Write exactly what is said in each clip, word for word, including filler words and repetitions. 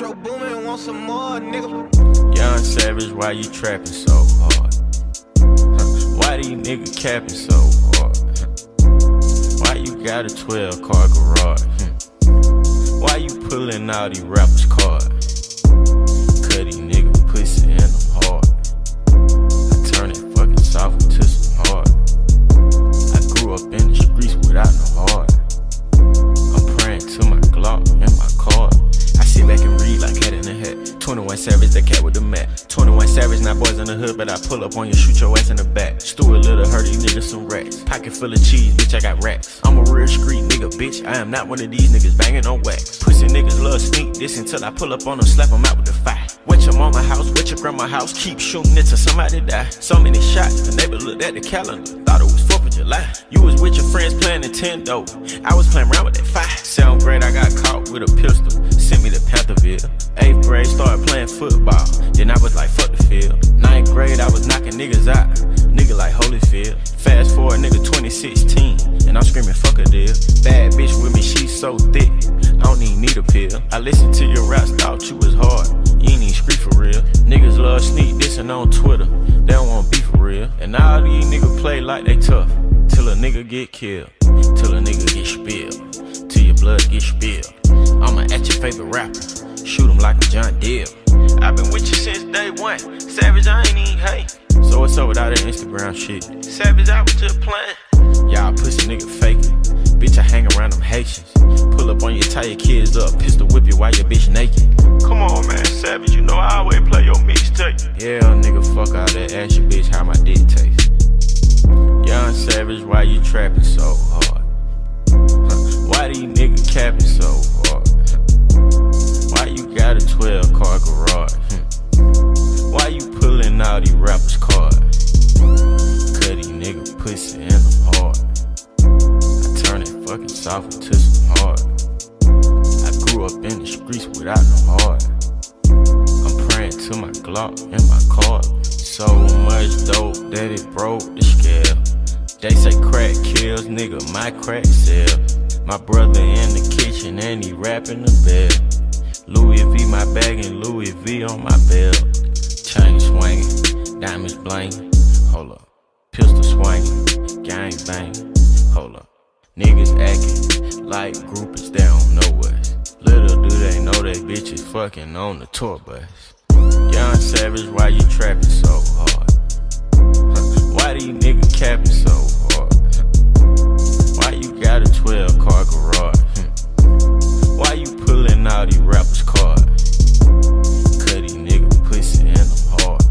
Metro Boomin, want some more, nigga. Young Savage, why you trapping so hard? Huh. Why these niggas capping so hard? Huh. Why you got a twelve car garage? Hmm. Why you pulling all these rappers' cards? Cut these niggas pussy in them hard. I turn it fucking soft into some hard. I grew up in the streets without no heart. I'm praying to my Glock and my card. I sit back and read like Cat in the Hat. twenty-one Savage, the cat with the mat. twenty-one Savage, not boys in the hood, but I pull up on you, shoot your ass in the back. Stuart Little, hurt these niggas some racks. Pocket full of cheese, bitch, I got racks. I'm a real street nigga, bitch. I am not one of these niggas banging on wax. Pussy niggas love sneak this until I pull up on them, slap them out with the fire. Wet your mama house, wet your grandma house, keep shooting it till somebody die. So many shots, the neighbor looked at the calendar, thought it was fourth of July. You was with your friends playing Nintendo, I was playing around with that fire. Seventh grade, I got caught with a pistol, sent me to Pantherville. Eighth grade, started playing football, then I was like, fuck the field. Ninth grade, I was knocking niggas out, nigga like Holyfield. Fast forward, nigga, twenty sixteen, and I'm screaming, fuck a deal. Bad bitch with me, she so thick, I don't even need a pill. I listened to your raps, thought you was hard, you ain't even street for real. Niggas love sneak dissing on Twitter, they don't wanna be for real. And all these niggas play like they tough, till a nigga get killed, till a nigga get spilled, till your blood get spilled. I'ma at your favorite rapper, shoot him like a John Deere. I've been with you since day one, Savage, I ain't even hate. So what's up with all that Instagram shit? Savage, I was just playing. Y'all pussy nigga faking, bitch, I hang around them Haitians. Pull up on you, tie your kids up, pistol whip you while your bitch naked. Come on, man, Savage, you know I always play your mixtape. Yeah, nigga, fuck all that, ask your bitch how my dick taste. Young Savage, why you trapping so hard? Huh. Why these niggas capping so hard? Huh. Why you got a twelve car garage? Hmm. Why you pulling all these rappers' cards? Cut these niggas pussy in them hard. I turn it fucking soft into some hard. I grew up in the streets without no heart. I'm praying to my Glock and my card. So much dope that it broke the scale. They say crack kills, nigga, my crack sell. My brother in the kitchen and he rapping the bell. Louis V my bag and Louis V on my belt. Chain swinging, diamonds blinging, hold up. Pistol swinging, gang banging, hold up. Niggas acting like groupies, they don't know us. Little do they know that bitches fucking on the tour bus. Young Savage, why you trapping so hard? Huh. Why these niggas capping so hard? Huh. Why you got a twelve car garage? Hmm. Why you pulling all these rappers' cards? Cut these niggas pussy in them hard.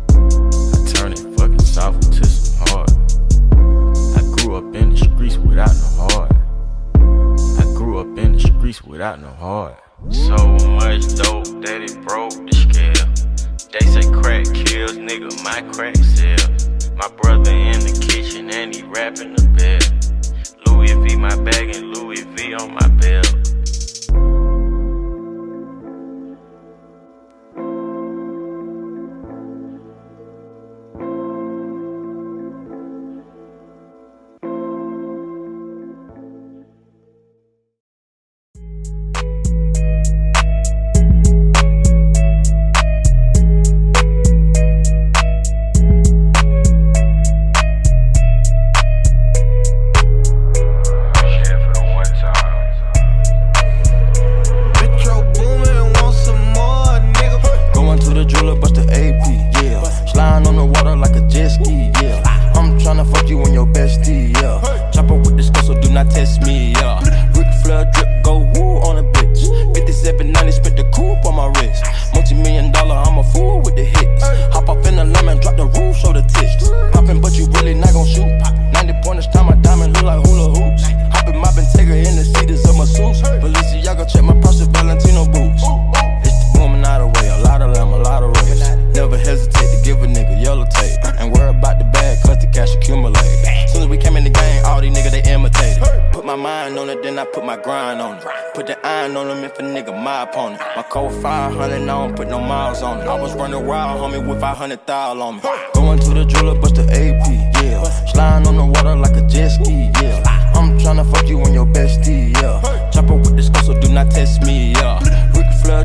I turn it fucking soft into some hard. I grew up in the streets without no heart. I grew up in the streets without no heart. So much dope that it broke the scale. They say crack kills, nigga, my crack sell. My brother in the kitchen and he rapping the bell. Louis V my bag and Louis V on my belt. five hundred thousand on me. Going to the jeweler, bust the A P, yeah. Sliding on the water like a jet ski, yeah. I'm tryna fuck you and your bestie, yeah. Chopper with this girl, so do not test me, yeah. Ric Flair drip,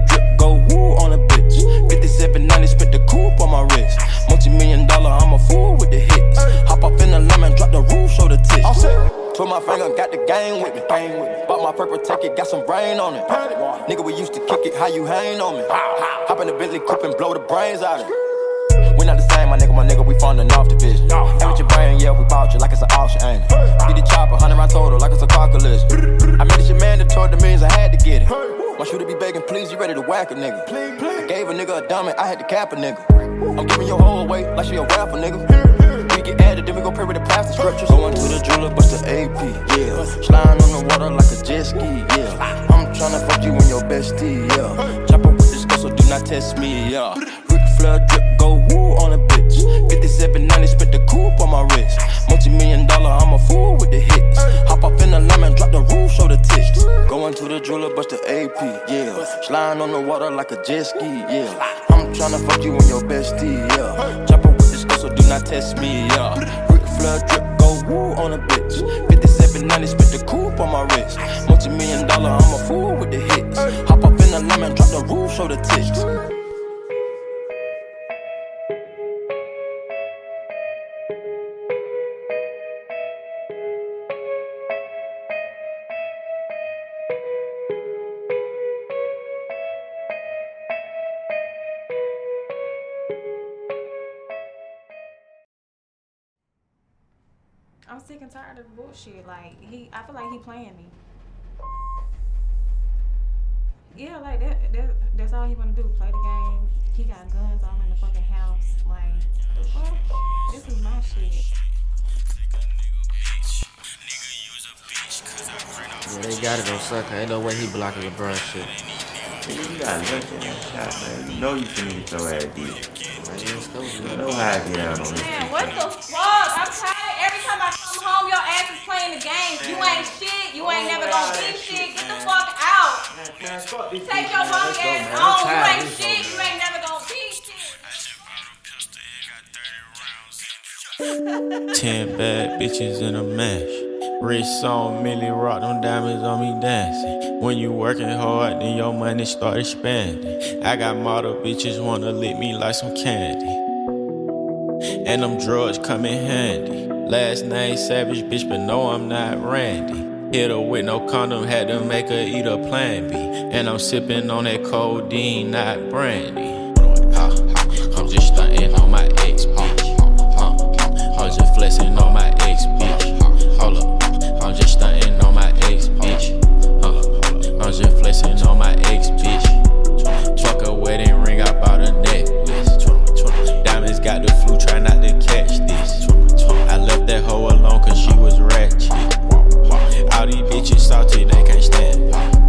go woo on a bitch. fifty-seven ninety, spent the coupe on my wrist. Multi-million dollar, I'm a fool with the hits. Hop up in the lemon, drop the roof, show the tits. Put my finger, got the gang with me. Bought my purple ticket, got some brain on it. Nigga, we used to kick it, how you hang on me? Hop in the Bentley coupe and blow the brains out of it. We not the same, my nigga, my nigga, we funding off division. And with your brain, yeah, we bought you like it's an auction, ain't it? Get the chopper, hundred round total, like it's a car collision. I made this shit mandatory, the millions, I had to get it. My shooter be begging, please, you ready to whack a nigga? I gave a nigga a dummy, I had to cap a nigga. I'm giving your whole away like she a rapper, nigga. We get added, then we go pray with the plastic scriptures. Going to the jeweler, bust the A P, yeah. Sliding on the water like a jet ski, yeah. I'm tryna fuck you and your bestie, yeah. Chopper with this girl, so do not test me, yeah. Ric Flair drip, go woo on a bitch. fifty-seven ninety, spent the coupe on my wrist. Multi-million dollar, I'm a fool with the hits. Hop up in the lemon, drop the roof, show the tits. Going to the jeweler, bust the A P, yeah. Sliding on the water like a jet ski, yeah. I'm tryna fuck you and your bestie, yeah. Chopper with this girl, so do not test me, yeah. Ric Flair drip, go woo on a bitch. fifty-seven ninety, spent the coupe on my wrist. Multi-million dollar, I'm a fool with the hits. Hop up in the lemon, drop the roof, show the tits. I'm sick and tired of the bullshit. Like, he, I feel like he playing me. Yeah, like, that, that that's all he wanna do, play the game. He got guns all in the fucking house. Like, the fuck? This is my shit. Yeah, they got it on sucker. Ain't no way he blocking LeBron shit. You got nothing in the shot, man. You know you finna get your ass beat. You know how I get out on this. Man, what the fuck? I'm tired. Every time I come home, your ass is playing the games. You ain't shit. You ain't never gonna be shit. Get the fuck out. Take your punk ass home. You ain't shit. You ain't never gonna be shit. Ten bad bitches in a mash. Wrist on Millie Rock, them diamonds on me dancing. When you working hard, then your money start expanding. I got model bitches wanna lick me like some candy. And them drugs come in handy. Last name Savage, bitch, but no, I'm not Randy. Hit her with no condom, had to make her eat a Plan B. And I'm sipping on that codeine, not brandy. I'm just stunting on my ex, bitch. I'm just flexing on my ex, bitch. Hold up, I'm just stunting on my ex, bitch. I'm just flexing on my ex, bitch. Truck a wedding ring, I bought a necklace. Diamonds got the flu, try not to catch this. I left that hoe alone cause she was ratchet. All these bitches salty, they can't stand.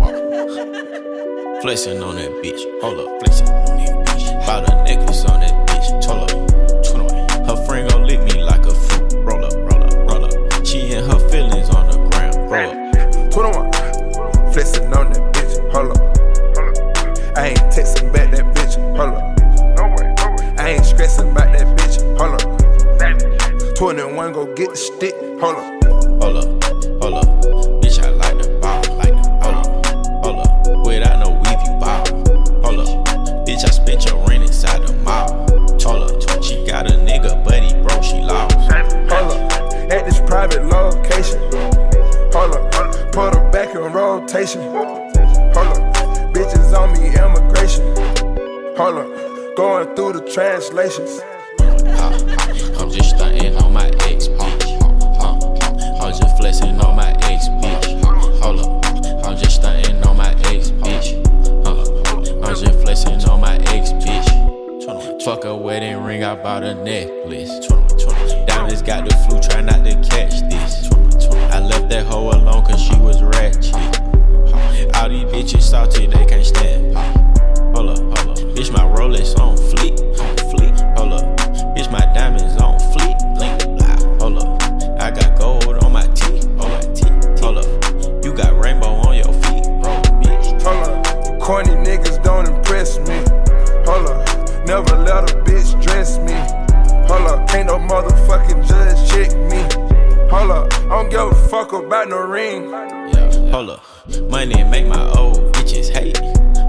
Flexing on that bitch, hold up, flexing on that bitch. Bought a necklace on that bitch, hold up. Her friend gon' lick me like a fruit. Roll up, roll up, roll up. She and her feelings on the ground, roll up. twenty-one, flexing on that bitch, hold up. I ain't texting back that bitch, hold up. I ain't stressing about that bitch, hold up. twenty-one, go get the stick, hold up. Hold up, hold up. Bitch, I like the ball, like the hold up, hold up. Without no weave, you ball. Hold up. Bitch, I spent your rent inside the mall. Hold up. She got a nigga, but he broke, she lost. Hold up. At this private location. Hold up. Put her back in rotation. Hold up. Bitches on me, immigration. Hold up. Going through the translations. I'm just stunting on my ex, bitch. Uh, I'm just flexing on my ex, bitch. Hold up, I'm just stunting on my ex, bitch. Uh, I'm just flexing on my ex, bitch. Fuck a wedding ring, I bought a necklace. Diamonds got the flu, try not to catch this. I left that hoe alone cause she was ratchet. All these bitches salty, they can't stand. Hold up, hold up. Bitch, my Rolex on fleek, on fleek. Hold up. Bitch, my diamonds on fleek, blink, blah. Hold up. I got gold on my teeth, on my teeth. Hold up. You got rainbow on your feet, bro, bitch. Hold up. Corny niggas don't impress me. Hold up. Never let a bitch dress me. Hold up. Ain't no motherfucking judge check me. Hold up. I don't give a fuck about no ring. Yeah, hold up. Money make my old bitches hate.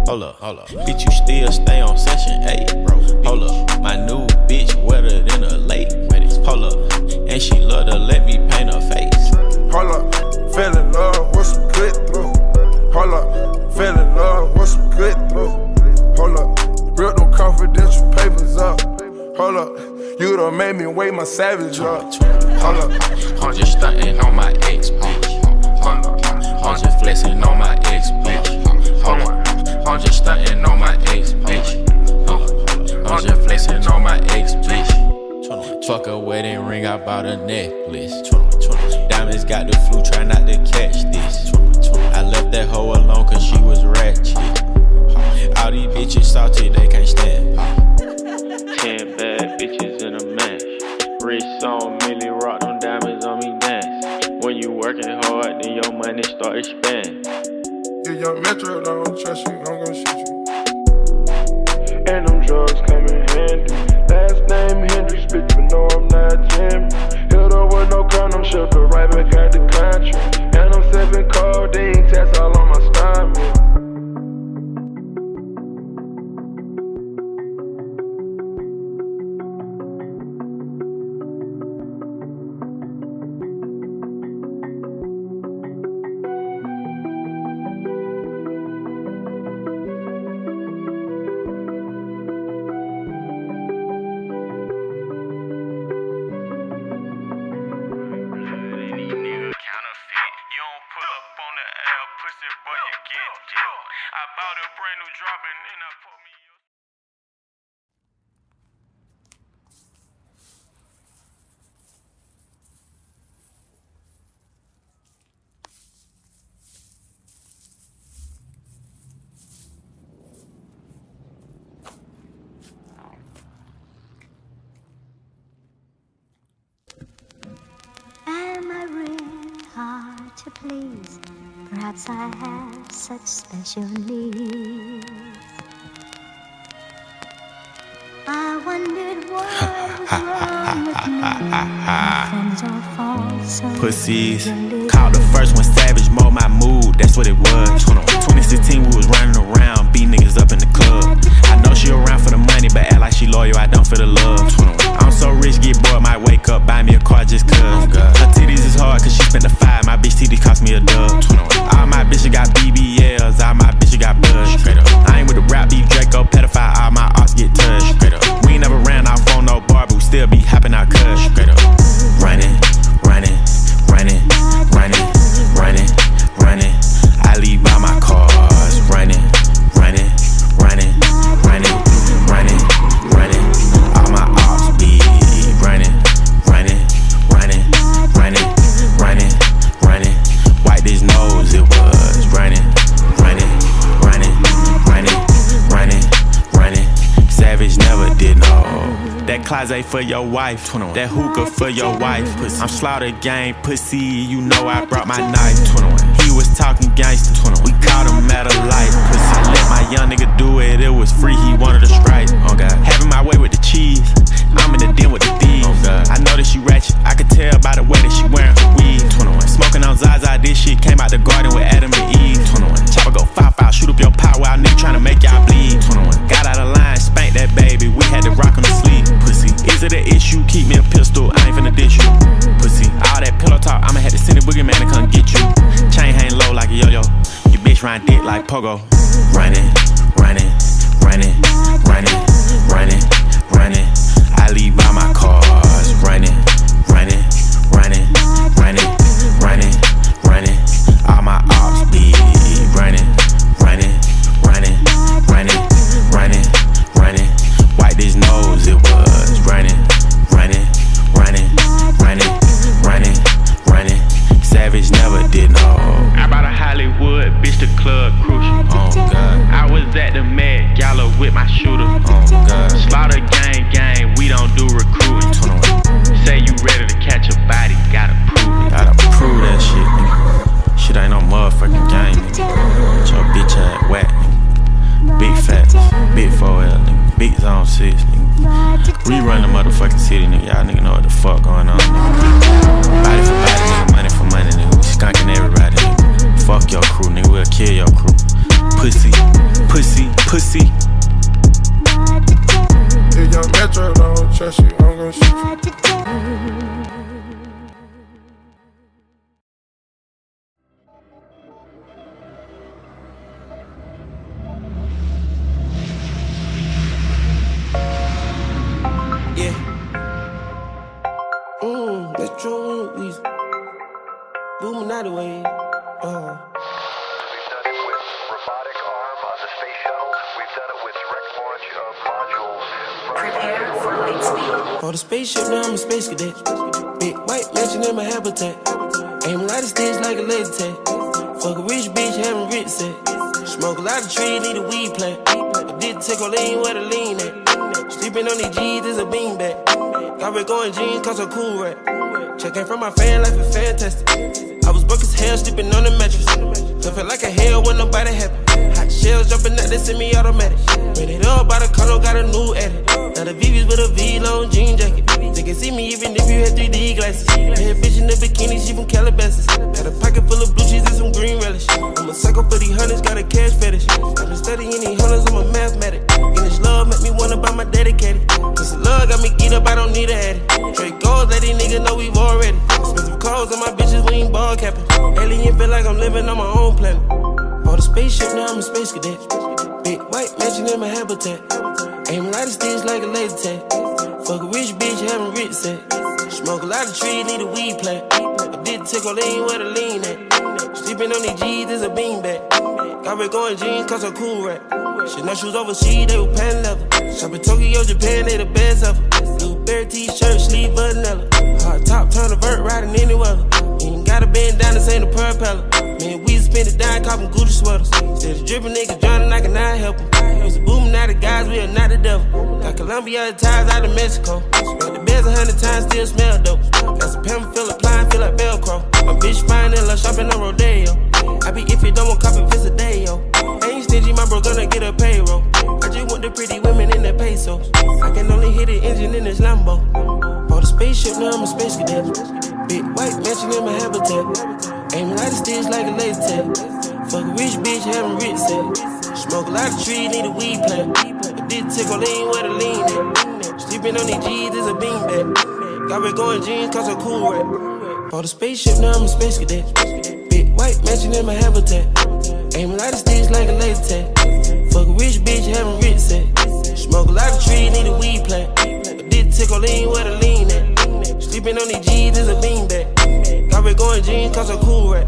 Hold up, hold up. Bitch, you still stay on session eight, bro. Hold up, my new bitch wetter than a lake. Hold up, and she love to let me paint her face. Hold up, fell in love with some good through. Hold up, fell in love with some good through. Hold up, real no confidential papers up. Hold up, you done made me weigh my savage up. Hold up, I'm just stunting on my ex, bitch. Hold up, I'm just flexing on my ex, bitch. Hold up, I'm just stunting on my ex, bitch. Hold up, I'm just flexing on my ex, bitch. Fuck a wedding ring, I bought a necklace. Diamonds got the flu, try not to catch this. I left that hoe alone cause she was ratchet. All these bitches salty, they can't stand. Ten bad bitches in a match. Wrist on Millie, rock them diamonds on me dance. When you working hard, then your money start expanding. you young Metro, don't trust you, I'm gonna shoot you. And them drugs come in handy. Last name Hendrix, bitch, but no, I'm not Jimmy. Hit her with no condom, shook her right back out the country. And I'm sipping codeine, tests all on my stomach. I bought a brand new drop and then I put me Am I really hard to please? Perhaps I have such special needs. I wondered what was wrong with me. My friends all fall so Pussies. Called the first one Savage, mold my mood, that's what it was. twenty sixteen, we was running around, beat niggas up in the club. I know she around for the money, but act like she loyal, I don't feel the love. I'm so rich, get bored, might wake up, buy me a car just cuz. Her titties is hard cause she spent the five, my bitch titties cost me a dub. All my bitches got B B Ls, all my bitches got buzz. I ain't with the rap beef, Draco, pedophile, all my arts get touched. We ain't never ran off on no bar, but we still be hopping out cuz. Running, running, running, running, running, running. I leave all my cars running, running, running, running, running, running. All my ops be running, running, running, running, running, running. Wipe this nose, it was running, running, running, running, running, running. Savage never did no. That closet for your wife, that hookah for your wife. I'm slaughter gang, pussy, you know I brought my knife. He was talking gangster, we caught him at a light. Pussy, I let my young nigga do it, it was free, he wanted a strike. Oh God, having my way with the cheese, I'm in the den with the thieves. Oh God, I know that she ratchet, I could tell by the way that she wearing her weed. Smoking on Zaza, this shit came out the garden with Adam and Eve. Chopper go five five, shoot up your pot while nigga tryna make y'all bleed. Got out of line, spanked that baby, we had to rock on the sleep. Pussy, is it an issue? Keep me a pistol, I ain't finna dish you. Pussy, all that pillow talk, I'ma have to send a boogeyman to come get you. Chain hang low like a yo-yo, your bitch ride dick like pogo. Running, running, running, running, running, running. I leave all my cars running, running, running, running, running, running. All my ops be running, running, running, running, running, running. Wipe this nose, it was running, running, running, running, running, running. Savage never did no. I bought a Hollywood, bitch, the club crucial. Oh God. I was at the Met Gala with my shooter. Oh God. Slaughter gang, gang, we don't do recruiting. Say you ready to catch a body, gotta prove it. Gotta prove that shit, nigga. Shit ain't no motherfucking game, nigga. Get your bitch ass whack, nigga. Big facts, big four L, nigga. Big zone six, nigga. We run the motherfucking city, nigga. Y'all nigga know what the fuck going on, nigga. Body for body, nigga. Money for money, nigga. We skunking everybody, nigga. Fuck your crew, nigga. We'll kill your crew. pussy, pussy, pussy. If young Metro don't trust you, I'm gon' shoot you. Yeah. Mmm, Metro Weezy. Booming out the way. Uh. We've done it with robotic arm on the space shuttle. We've done it with direct launch of modules. Prepare for light speed. For the spaceship, now I'm a space cadet. Big white mansion in my habitat. Aim a lot of sticks like a laser tag. Fuck a rich bitch, having rich set. Smoke a lot of trees, need a weed plant. I did take a lean where the lean at. Sleeping on these G's is a beanbag. Got red going jeans, cause I'm cool rap. Checking from my fan life is fantastic. I was broke as hell, sleeping on the mattress. I felt like a hell when nobody happy. Hot shells jumping out, they send me automatic. Made it up by the condo, got a new edit. Now the V V's with a V-long jean jacket. They can see me even if you had three D glasses. Bad bitch in the bikini, she from Calabasas. Got a pocket full of blue cheese and some green relish. I'm a psycho for these hunters, got a cash fetish. I've been studying these hunters, I'm a mathematic. And this love make me wanna buy my dedicated. This love got me geeked up, I don't need a addict. Straight goals, let these niggas know we've already. Expensive clothes on my bitches, we ain't ball capping. Alien feel like I'm living on my own planet. Bought a spaceship, now I'm a space cadet. Big white mansion in my habitat. Aim a lot of sticks like a laser tag. Fuck a rich bitch, having rich set. Smoke a lot of trees, need a weed plant. I did take a lean where the lean at. Sleeping on these G's is a beanbag. Got red going jeans, cause I'm cool rap. Shit, no shoes overseas, they were pan leather. Shop in Tokyo, Japan, they the best ever. Blueberry t-shirt, sleeve vanilla. Hard top, turn a vert, riding any weather. Ain't gotta bend down, this ain't a propeller. Man, we spend it down, copping Gucci sweaters. Said the drippin' niggas drowning, I cannot help them. Used to booming out the guys, we are not the devil. Got Colombia ties out of Mexico. Smell the beds a hundred times, still smell dope. Got some pimp, feel applying, feel like Velcro. My bitch fine and love shopping on Rodeo. I be if you don't want copy, visit a day, yo. Ain't stingy, my bro gonna get a payroll. I just want the pretty women in the pesos. I can only hit the engine in this Lambo. Bought a spaceship, now I'm a space cadet. Big white mansion in my habitat. Aim a lot of sticks like a laser tag. Fuck a rich bitch, having rich set. Smoke a lot of trees, need a weed plant. I did take a lean where the lean at. Sleeping on these G's is a beanbag. Got red going jeans, cause I'm cool rap. Bought a spaceship, now I'm a space cadet. Big white mansion in my habitat. Aim a lot of sticks like a laser tag. Fuck a rich bitch, having rich set. Smoke a lot of trees, need a weed plant. I did take a lean where the lean at. Sleeping on these G's is a beanbag. Got red going jeans, cause I'm cool rap.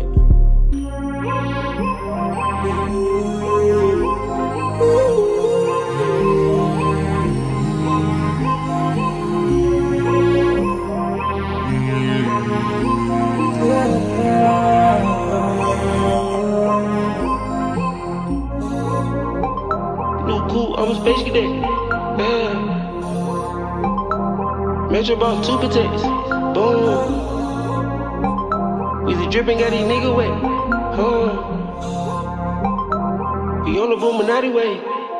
I'm a space cadet. Yeah. Metro bought two protectors. Boom. We the dripping, got these nigga wet. Huh. We on the Boominati way.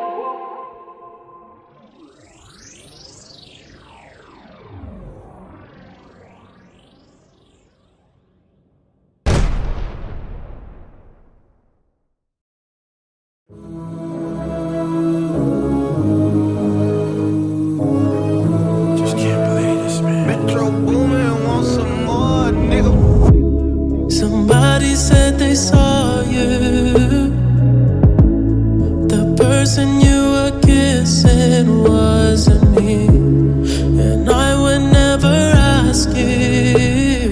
Somebody said they saw you. The person you were kissing wasn't me, and I would never ask you.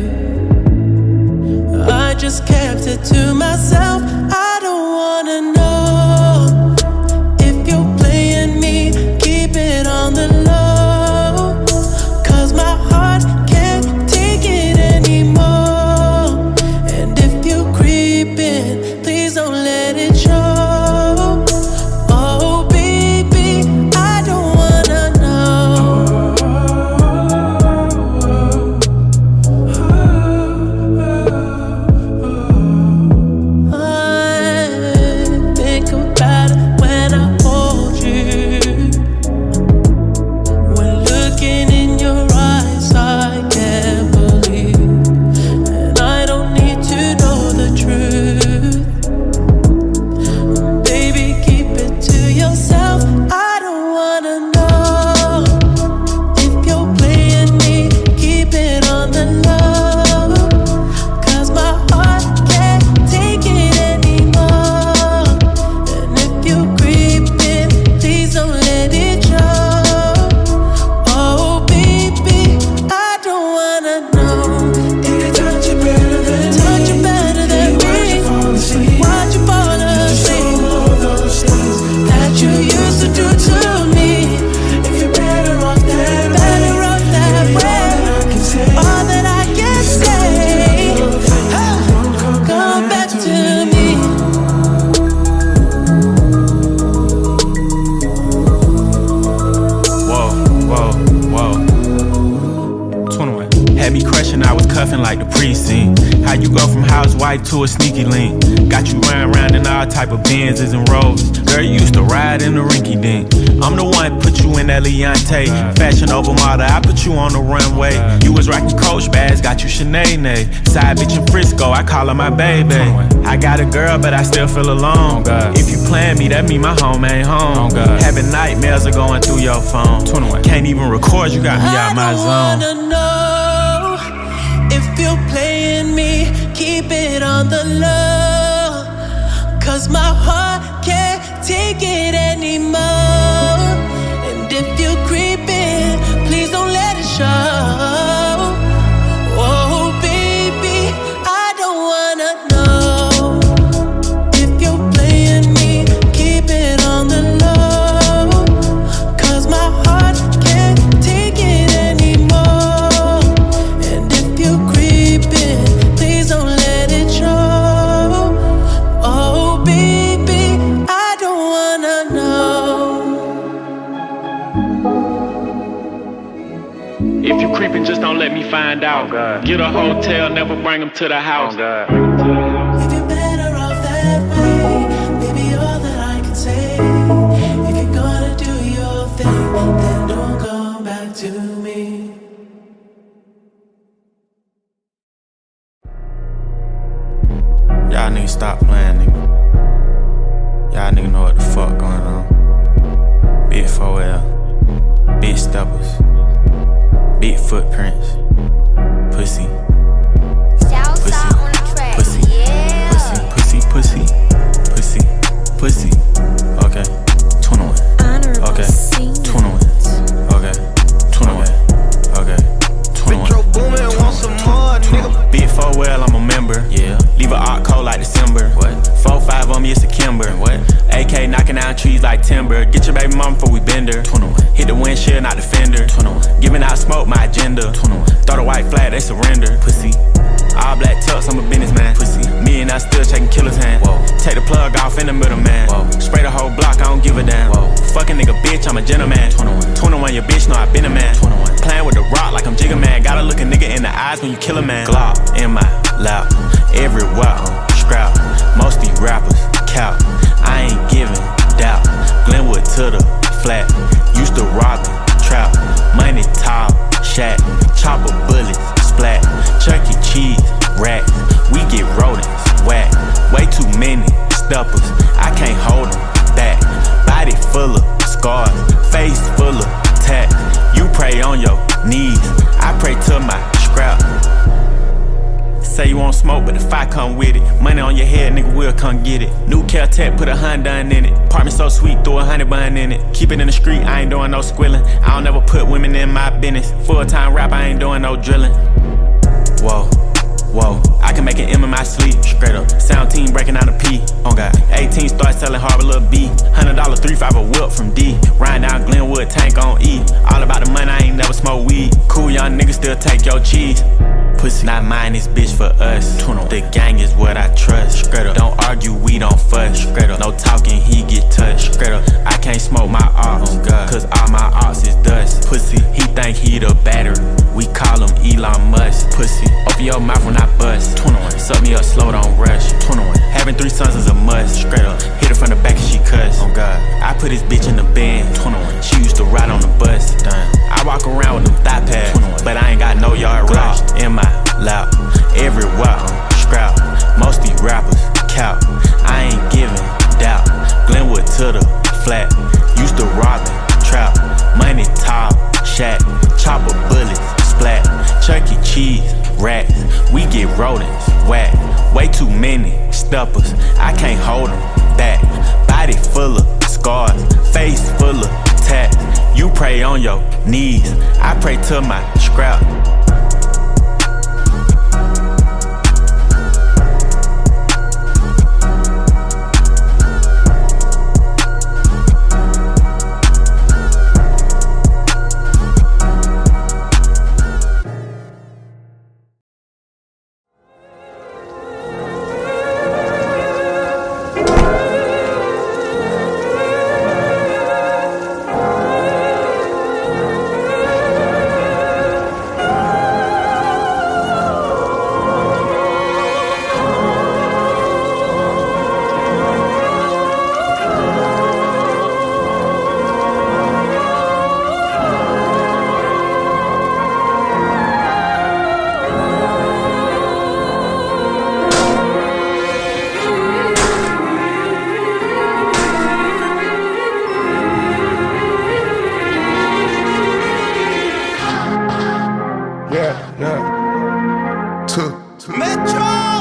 I just kept it to myself. I don't wanna know if you're playing me. Keep it on the low, 'cause my heart can't take Had me crushing, I was cuffing like the precinct. How you go from housewife to a sneaky link? Got you riding around in all type of Benzes and Rovers. Girl, you used to ride in the rinky dink. I'm the one put you in that Leontay. Fashion over model, I put you on the runway. You was rocking Coach bags, got you Sinead. Side bitch in Frisco, I call her my baby. I got a girl, but I still feel alone. If you plan me, that mean my home ain't home. Having nightmares are going through your phone. Can't even record, you got me out my zone. I don't wanna know if you're playing me, keep it on the low. Cause my heart can't take it anymore. And if you're creeping, please don't let it show. Oh baby, I don't wanna know if you're playing me, keep it on the low. Cause my heart can't take it anymore. And if you're creeping, please don't let it show. Oh baby, I don't wanna know. If you creeping, just don't let me find out. Oh, get a hotel, never bring them to the house. Oh, if you're better off that way, baby, all that I can say. If you're gonna do your thing, then don't come back to me. Y'all niggas stop playing, nigga. Y'all niggas know what the fuck going on. Big four L, big steppers, big footprints, pussy, pussy, pussy, pussy, pussy, pussy, pussy, pussy. Okay, twenty-one. Okay, twenty-one. Okay, twenty-one. Okay, twenty-one. Metro Boomin, want some more, nigga. Big four L, I'm a member. Yeah. Leave a art cold like December. What? Four five on me, it's a Kimber. What? A K knocking down trees like timber. Get your baby mama before we bend her. twenty-one. Hit the windshield, not the fender. twenty-one. Giving out smoke, my agenda. twenty-one. Throw the white flag, they surrender. Pussy. All black tux, I'm a businessman. Pussy. Me and I still shaking killer's hand. Whoa. Take the plug off in the middle, man. Whoa. Spray the whole block, I don't give a damn. Whoa. Fucking nigga, bitch, I'm a gentleman. twenty-one. twenty-one, your bitch know I been a man. twenty-one. Playing with the rock like I'm Jigga Man. Gotta look a nigga in the eyes when you kill a man. Glock in my lap. Everywhere I'm scrap. Most these rappers count. I ain't giving doubt. Glenwood to the flat. Used to rob it, trap. Money tall, shack. Chopper bullets, splat. Chuck E. Cheese, rat. We get rodents, whack. Way too many steppers. I can't hold them back. Body full of scars. Face full of tats. You pray on your knees. I pray to my scrap. Say you want smoke, but the fire come with it. Money on your head, nigga, will come get it. New Caltech, put a Honda in it. Apartment so sweet, throw a honey bun in it. Keep it in the street, I ain't doing no squilling. I don't ever put women in my business. Full-time rap, I ain't doing no drilling. Whoa, whoa, I can make an M in my sleep. Straight up, sound team breaking out a P. Oh God, eighteen start selling Harbor Lil B. Hundred dollar three five a whip from D. Riding down Glenwood, tank on E. All about the money, I ain't never smoke weed. Cool young niggas still take your cheese. Pussy, not mine, this bitch for us. The gang is what I trust. Straight up, don't argue, we don't fuss. Straight up, no talking, he get touched. Straight up, I can't smoke my ops, cause all my ops is dust. Pussy, he think he the battery. We call him Elon Musk. Pussy, open your mouth when I bust. twenty-one, suck me up slow, don't rush. twenty-one, having three sons is a must. Straight up, hit her from the back and she cuss. Oh God, I put this bitch in the band. twenty-one, she used to ride on the bus. Damn, I walk around with them thigh pads, but I ain't got no yard rush in my lap. Everywhere I'm scrap. Most these rappers count. I ain't giving doubt. Glenwood to the flat. Used to rob it, trap. Money tall, shack. Chopper bullets, splat. Chuck E. Cheese, rats. We get rodents, whack. Way too many steppers. I can't hold them back. Body full of scars. Face full of tats. You pray on your knees. I pray to my scrap. yeah. Two. Metro!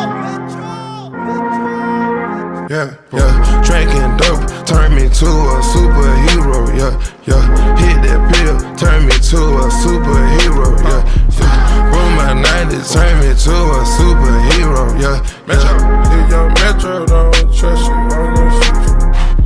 Yeah, yeah, drinking dope, turn me to a superhero, yeah, yeah. Hit that pill, turn me to a superhero, yeah, yeah. Boom my nineties, turn me to a superhero, yeah, Metro, if young Metro don't trust you, I'm gonna shoot you.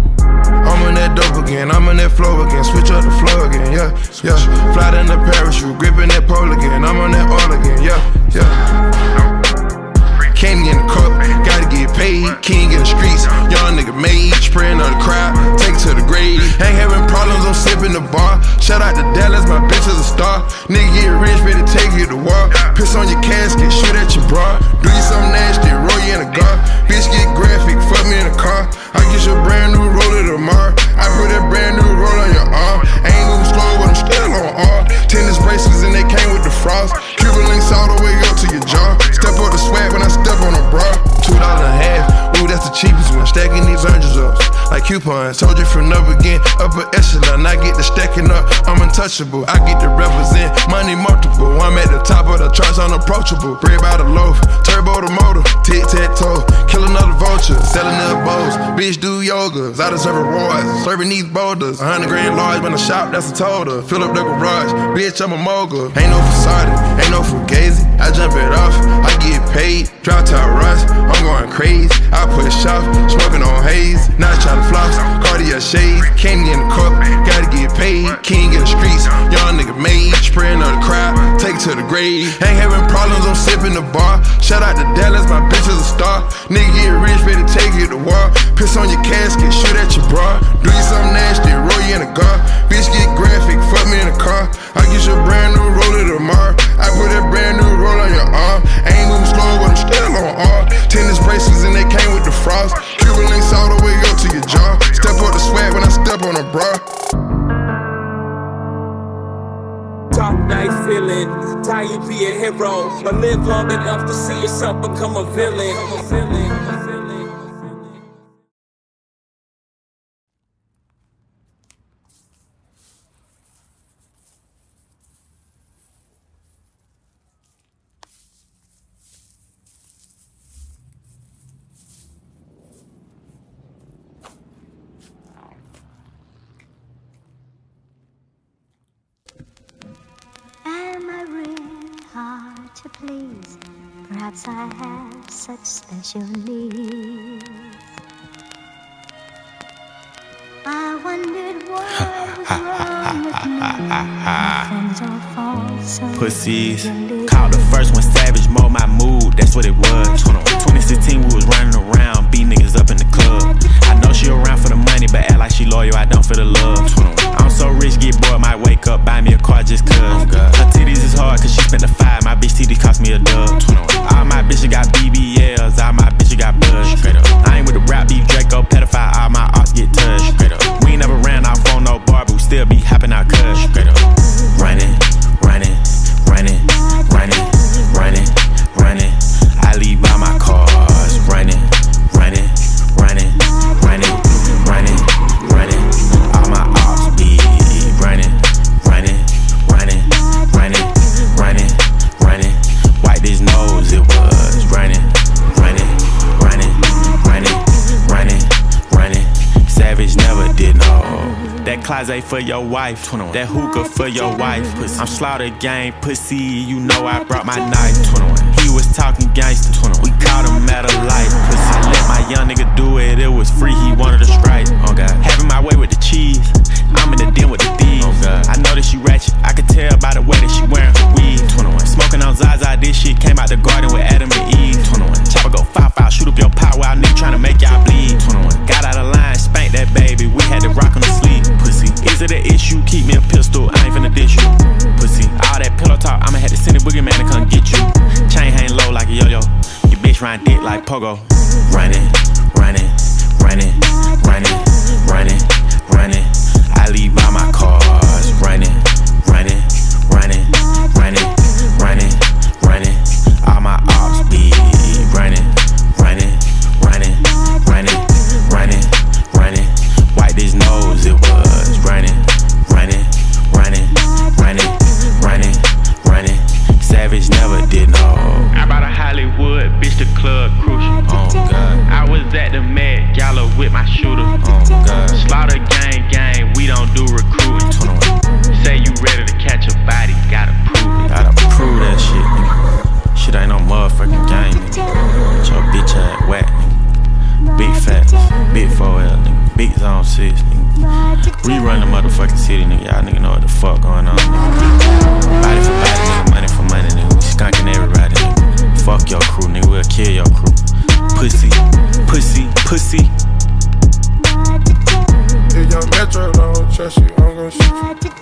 I'm on that dope again, I'm on that flow again, switch up the flow again, yeah, yeah. Fly in the parachute, gripping that pole again, I'm on that oil again, yeah, yeah. Candy in the cup, gotta get paid, king in the streets, young nigga made, spraying on the crowd, take it to the grave. Ain't having problems, I'm sipping the bar. Shout out to Dallas, my bitch is a star. Nigga get rich, better take you to war. Piss on your casket, shoot at your bra. Do you something nasty, roll you in a gar. Bitch get graphic, fuck me in a car. I get you a brand new roller tomorrow. I put that brand new roll on your arm. I ain't moving slow, but I'm still on R. Tennis bracelets and they came with the frost. Cuban links all the way up to your jaw. Step up the swag when I step on a bra. Two dollars and a half, ooh, that's the cheapest one. Stacking these hundreds up like coupons. Told you from up again, upper echelon. I get the stacking up, I'm untouchable. I get to represent money multiple. I'm at the top of the charts, unapproachable. Bread by the loaf, turbo the motor, tic tac toe. Kill another vulture, selling other bowls. Bitch do yogas, I deserve rewards. Serving these boulders, a hundred grand large when I shop, that's a total. Fill up the garage, bitch, I'm a mogul. Ain't no facade, ain't no fugazi. I jump it off, I get paid. Drop top rush, I'm going crazy. I push off, smoking on haze. Not trying to floss, Cartier shades. Candy in the cup, gotta get paid. King in the streets, young nigga made. Spraying on the crowd, take it to the grave. Ain't having problems, I'm sipping the bar. Shout out to Dallas, my bitch is a star. Nigga get rich, better take you to war. Piss on your casket, shoot at your bra. Do you something nasty, roll you in a gar. Bitch get graphic, fuck me in a car. I get you a brand new roller tomorrow. I put that brand new roll on your arm. I ain't moving slow, but I'm still on R. Tennis bracelets and they came with the frost. Cuban links all the way up to your jaw. Step up the swag when I step on a bra. Top night feeling, tie you be a hero, but live long enough to see yourself become a villain. A villain. Am I really hard to please? Perhaps I have such special needs. I wondered what was wrong with me. My friends all fall so Pussies. easily. Called the first one savage, mold my mood, that's what it was. twenty sixteen, we was running around, beat niggas up in the club. I know she around for the money, but act like she loyal, I don't for the love. I'm so rich, get bored, might wake up, buy me a car just cuz. Her titties is hard, cause she spent the five, my bitch titties cost me a dub. All my bitches got B B Ls, all my bitches got blood. I ain't with the rap beef, Draco, pedophile, all my arts get touched. We ain't never ran off on no bar, but we still be hopping out cuz. Running, running, running, running, running, running. I leave all my cars running, running, running, running, running, running. All my ops be running, running, running, running, running, running. Wipe his nose, it was running, running, running, running, running, running. Savage never did no. That closet for your wife, that hookah for your wife. I'm slaughter gang, pussy, you know I brought my knife. He was talking gangster, we caught him at a light. Pussy, I let my young nigga do it, it was free, he wanted a strike. Oh God, having my way with the cheese, I'm in the den with the thieves. Oh God, I know that she ratchet, I could tell by the way that she wearing her weave. Smoking on Zaza, this shit came out the garden with Adam and Eve. Chopper go five five, shoot up your power, out nigga tryna make y'all bleed. Got out of line, spanked that baby, we had to rock on the sleeve. Pussy, is it an issue? Keep me a pistol, I ain't finna dish you. Pussy, all that pillow talk, I'ma have to send a boogeyman to come get you. Chain hang low like a yo-yo, your bitch ride dick like pogo. Running, running, running, running, running, running. I leave all my cars running, running, running, running, running, running. All my ops be running, running, running, running, running, running. Wipe his nose, it was running, running, running, running, running, running. Savage never six, nigga. We run the motherfucking city, nigga. Y'all nigga know what the fuck going on, nigga. Body for body, nigga. Money for money, nigga. We skunking everybody, nigga. Fuck your crew, nigga. We'll kill your crew. Pussy, pussy, pussy. If your metro don't trust you, I'm gon' shoot you.